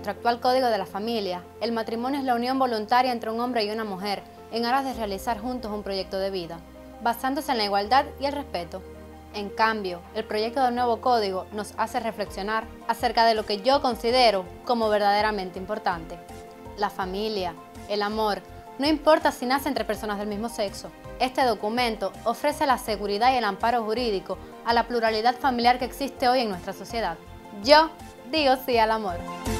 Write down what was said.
nuestro actual Código de la Familia, el matrimonio es la unión voluntaria entre un hombre y una mujer en aras de realizar juntos un proyecto de vida, basándose en la igualdad y el respeto. En cambio, el proyecto del nuevo código nos hace reflexionar acerca de lo que yo considero como verdaderamente importante. La familia, el amor, no importa si nace entre personas del mismo sexo. Este documento ofrece la seguridad y el amparo jurídico a la pluralidad familiar que existe hoy en nuestra sociedad. Yo digo sí al amor.